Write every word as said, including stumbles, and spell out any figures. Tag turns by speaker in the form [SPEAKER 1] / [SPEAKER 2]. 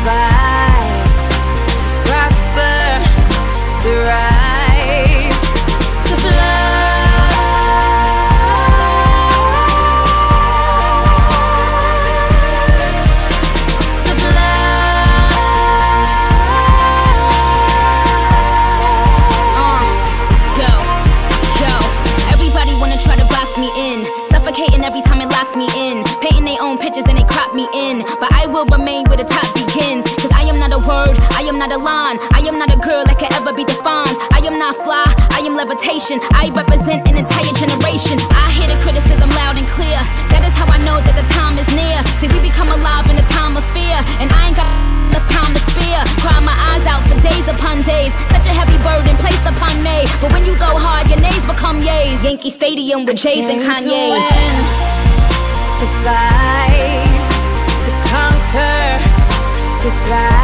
[SPEAKER 1] fight, to prosper, to rise, to fly.
[SPEAKER 2] Me in, suffocating every time it locks me in, painting their own pictures then they crop me in, but I will remain where the top begins, cause I am not a word, I am not a line, I am not a girl that can ever be defined, I am not fly, I am levitation, I represent an entire generation. I hear the criticism loud and clear, that is how I know that the time is near. See, we become alive in a time of fear, and I ain't got the time to spare. Cry my eyes out for days upon days, such a heavy burden placed upon me, but when you go hard your nays become yays. Yankee Stadium with Jays and Kanye's.
[SPEAKER 1] To win, to fight, to conquer, to fly.